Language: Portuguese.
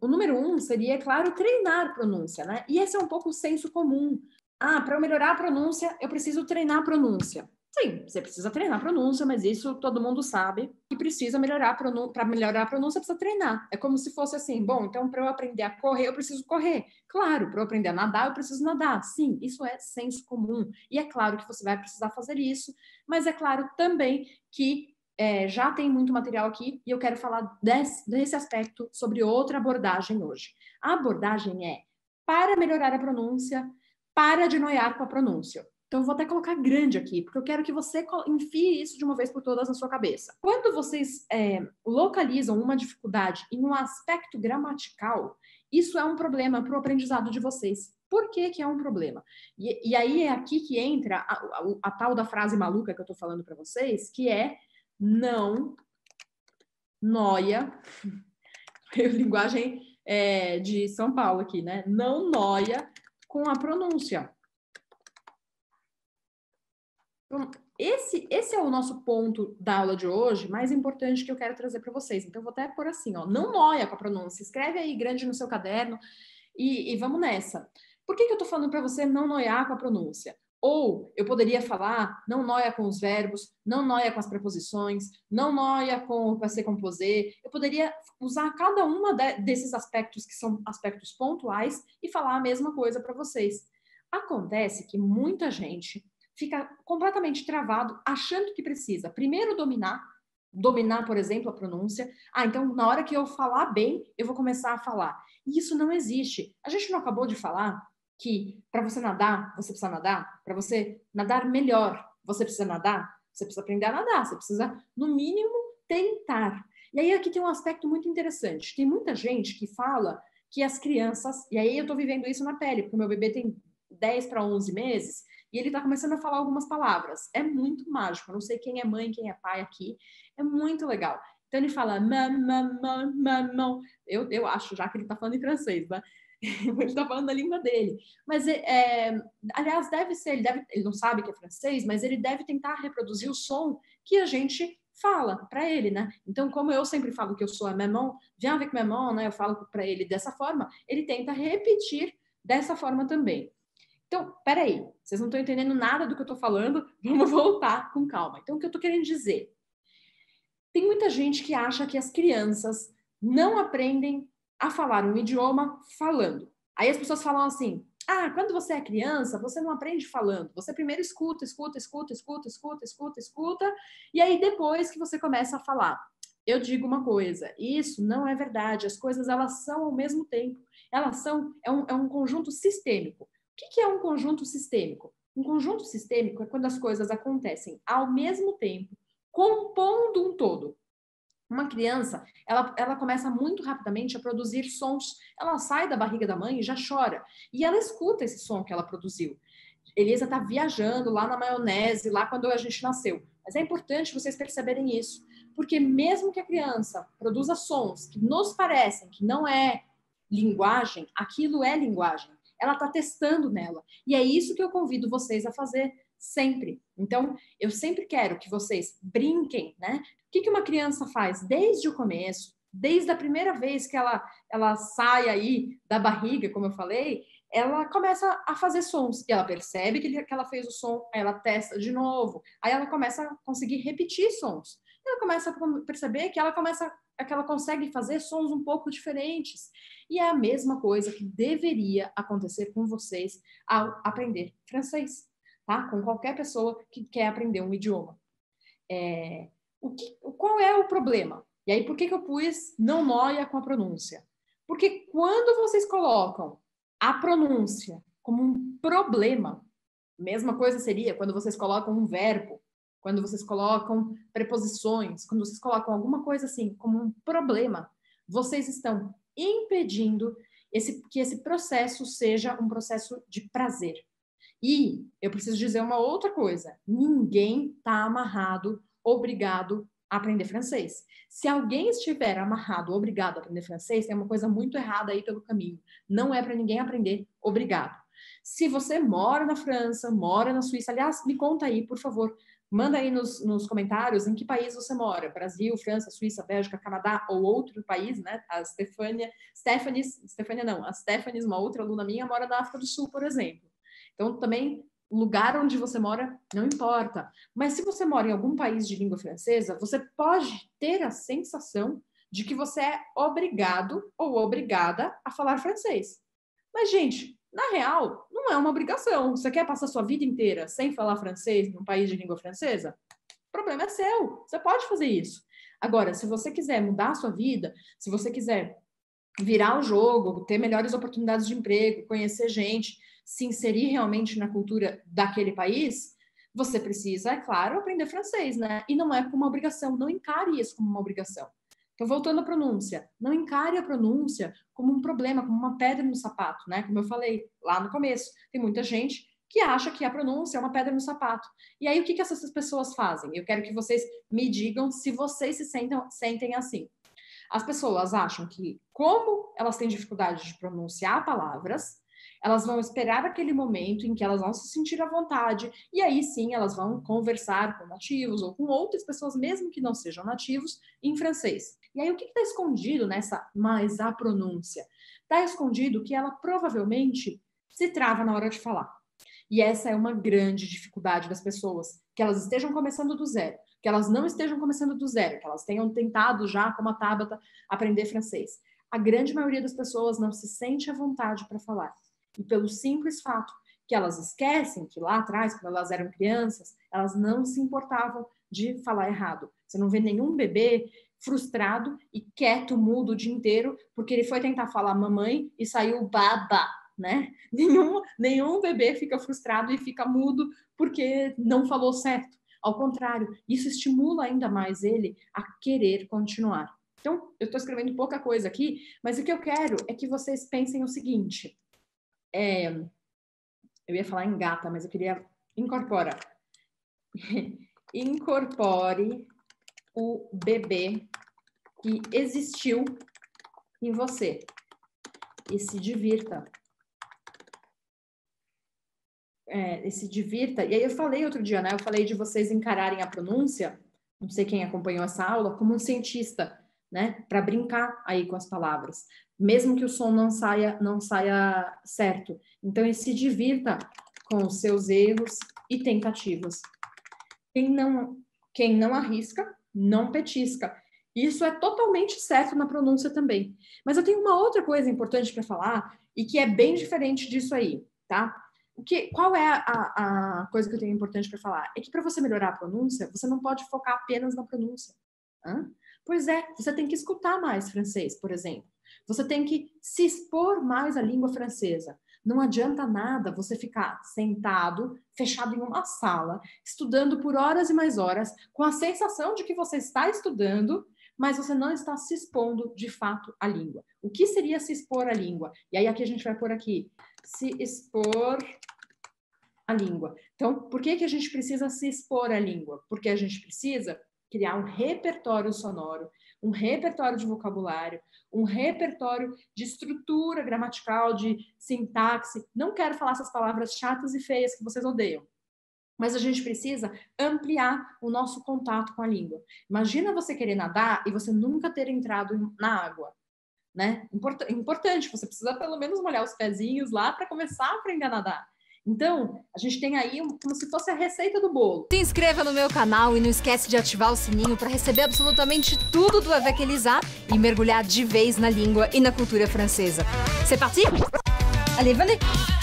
o número 1 seria, é claro, treinar pronúncia, né? E esse é um pouco o senso comum. Ah, para eu melhorar a pronúncia, eu preciso treinar a pronúncia. Sim, você precisa treinar a pronúncia, mas isso todo mundo sabe que precisa melhorar para melhorar a pronúncia precisa treinar. É como se fosse assim, bom, então para eu aprender a correr, eu preciso correr. Claro, para eu aprender a nadar, eu preciso nadar. Sim, isso é senso comum. E é claro que você vai precisar fazer isso, mas é claro também que já tem muito material aqui e eu quero falar desse aspecto sobre outra abordagem hoje. A abordagem é para melhorar a pronúncia, para de noiar com a pronúncia. Então, eu vou até colocar grande aqui, porque eu quero que você enfie isso de uma vez por todas na sua cabeça. Quando vocês localizam uma dificuldade em um aspecto gramatical, isso é um problema para o aprendizado de vocês. Por que que é um problema? E aí é aqui que entra a tal da frase maluca que eu estou falando para vocês, que é não noia, linguagem de São Paulo aqui, né? Não noia com a pronúncia. Então, esse é o nosso ponto da aula de hoje, mais importante que eu quero trazer para vocês. Então, eu vou até pôr assim, ó, não noia com a pronúncia. Escreve aí grande no seu caderno e vamos nessa. Por que eu tô falando para você não noiar com a pronúncia? Ou eu poderia falar, não noia com os verbos, não noia com as preposições, não noia com o passé composé. Eu poderia usar cada uma desses aspectos que são aspectos pontuais e falar a mesma coisa para vocês. Acontece que muita gente fica completamente travado, achando que precisa primeiro dominar, por exemplo, a pronúncia. Ah, então na hora que eu falar bem, eu vou começar a falar. E isso não existe. A gente não acabou de falar que para você nadar, você precisa nadar? Para você nadar melhor, você precisa nadar? Você precisa aprender a nadar, você precisa, no mínimo, tentar. E aí aqui tem um aspecto muito interessante. Tem muita gente que fala que as crianças, e aí eu estou vivendo isso na pele, porque o meu bebê tem 10 para 11 meses, e ele está começando a falar algumas palavras. É muito mágico. Eu não sei quem é mãe, quem é pai aqui. É muito legal. Então ele fala mamão. Eu acho já que ele está falando em francês, né? Ele está falando a língua dele. Mas, aliás, deve ser, ele não sabe que é francês, mas ele deve tentar reproduzir o som que a gente fala para ele, né? Então, como eu sempre falo que eu sou a maman, viens avec maman, né? Eu falo para ele dessa forma, ele tenta repetir dessa forma também. Então, peraí, vocês não estão entendendo nada do que eu estou falando, vamos voltar com calma. Então, o que eu estou querendo dizer? Tem muita gente que acha que as crianças não aprendem a falar um idioma falando. Aí as pessoas falam assim, ah, quando você é criança, você não aprende falando. Você primeiro escuta, e aí depois que você começa a falar. Eu digo uma coisa, isso não é verdade. As coisas, elas são ao mesmo tempo. Elas são, é um conjunto sistêmico. O que é um conjunto sistêmico? Um conjunto sistêmico é quando as coisas acontecem ao mesmo tempo, compondo um todo. Uma criança, ela começa muito rapidamente a produzir sons. Ela sai da barriga da mãe e já chora. E ela escuta esse som que ela produziu. Elisa está viajando lá na maionese, lá quando a gente nasceu. Mas é importante vocês perceberem isso. Porque mesmo que a criança produza sons que nos parecem que não é linguagem, aquilo é linguagem. Ela está testando nela. E é isso que eu convido vocês a fazer sempre. Então, eu sempre quero que vocês brinquem, né? O que uma criança faz desde o começo, desde a primeira vez que ela sai aí da barriga, como eu falei, ela começa a fazer sons. E ela percebe que ela fez o som, aí ela testa de novo. Aí ela começa a conseguir repetir sons. Ela começa a perceber que ela consegue fazer sons um pouco diferentes. E é a mesma coisa que deveria acontecer com vocês ao aprender francês, tá? Com qualquer pessoa que quer aprender um idioma. Qual é o problema? E aí, por que eu pus não noia com a pronúncia? Porque quando vocês colocam a pronúncia como um problema, mesma coisa seria quando vocês colocam um verbo, quando vocês colocam preposições, quando vocês colocam alguma coisa assim como um problema, vocês estão impedindo que esse processo seja um processo de prazer. E eu preciso dizer uma outra coisa: ninguém está amarrado, obrigado a aprender francês. Se alguém estiver amarrado, obrigado a aprender francês, tem uma coisa muito errada aí pelo caminho. Não é para ninguém aprender obrigado. Se você mora na França, mora na Suíça, aliás, me conta aí, por favor, Manda aí nos comentários em que país você mora. Brasil, França, Suíça, Bélgica, Canadá ou outro país, né? A Stephanie, uma outra aluna minha, mora na África do Sul, por exemplo. Então, também, o lugar onde você mora não importa. Mas se você mora em algum país de língua francesa, você pode ter a sensação de que você é obrigado ou obrigada a falar francês. Mas, gente, na real, não é uma obrigação. Você quer passar sua vida inteira sem falar francês num país de língua francesa? O problema é seu. Você pode fazer isso. Agora, se você quiser mudar a sua vida, se você quiser virar o jogo, ter melhores oportunidades de emprego, conhecer gente, se inserir realmente na cultura daquele país, você precisa, é claro, aprender francês, né? E não é como uma obrigação. Não encare isso como uma obrigação. Então, voltando à pronúncia, não encare a pronúncia como um problema, como uma pedra no sapato, né? Como eu falei lá no começo, tem muita gente que acha que a pronúncia é uma pedra no sapato. E aí, o que essas pessoas fazem? Eu quero que vocês me digam se vocês se sentem assim. As pessoas acham que, como elas têm dificuldade de pronunciar palavras, elas vão esperar aquele momento em que elas vão se sentir à vontade, e aí sim elas vão conversar com nativos ou com outras pessoas, mesmo que não sejam nativos, em francês. E aí o que está escondido nessa mais a pronúncia? Está escondido que ela provavelmente se trava na hora de falar. E essa é uma grande dificuldade das pessoas, que elas estejam começando do zero, que elas não estejam começando do zero, que elas tenham tentado já, como a Tabata, aprender francês. A grande maioria das pessoas não se sente à vontade para falar. E pelo simples fato que elas esquecem que lá atrás, quando elas eram crianças, elas não se importavam de falar errado. Você não vê nenhum bebê frustrado e quieto, mudo o dia inteiro, porque ele foi tentar falar mamãe e saiu baba, né? Nenhum bebê fica frustrado e fica mudo porque não falou certo. Ao contrário, isso estimula ainda mais ele a querer continuar. Então, eu estou escrevendo pouca coisa aqui, mas o que eu quero é que vocês pensem o seguinte... eu ia falar engata, mas eu queria incorpora. Incorpore o bebê que existiu em você e se divirta. E se divirta. E aí eu falei outro dia, né? Eu falei de vocês encararem a pronúncia, não sei quem acompanhou essa aula, como um cientista, né? Para brincar aí com as palavras. Mesmo que o som não saia certo. Então, ele se divirta com os seus erros e tentativas. Quem não arrisca, não petisca. Isso é totalmente certo na pronúncia também. Mas eu tenho uma outra coisa importante para falar e que é bem diferente disso aí, tá? Qual é a coisa que eu tenho importante para falar? É que para você melhorar a pronúncia, você não pode focar apenas na pronúncia. Pois é, você tem que escutar mais francês, por exemplo. Você tem que se expor mais à língua francesa. Não adianta nada você ficar sentado, fechado em uma sala, estudando por horas e mais horas, com a sensação de que você está estudando, mas você não está se expondo de fato à língua. O que seria se expor à língua? E aí aqui a gente vai pôr aqui, se expor à língua. Então, por que a gente precisa se expor à língua? Porque a gente precisa criar um repertório sonoro, um repertório de vocabulário, um repertório de estrutura gramatical, de sintaxe. Não quero falar essas palavras chatas e feias que vocês odeiam. Mas a gente precisa ampliar o nosso contato com a língua. Imagina você querer nadar e você nunca ter entrado na água, né? Importante, você precisa pelo menos molhar os pezinhos lá para começar a aprender a nadar. Então, a gente tem aí como se fosse a receita do bolo. Se inscreva no meu canal e não esquece de ativar o sininho para receber absolutamente tudo do Avec Elisa e mergulhar de vez na língua e na cultura francesa. C'est parti? Allez, venez!